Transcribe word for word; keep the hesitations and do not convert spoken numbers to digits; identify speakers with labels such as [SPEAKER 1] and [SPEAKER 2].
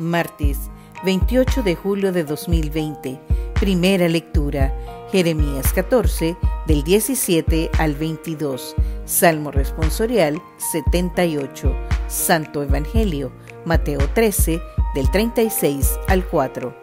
[SPEAKER 1] Martes, veintiocho de julio de dos mil veinte. Primera lectura, Jeremías catorce, del diecisiete al veintidós. Salmo responsorial setenta y ocho. Santo Evangelio, Mateo trece, del treinta y seis al cuatro.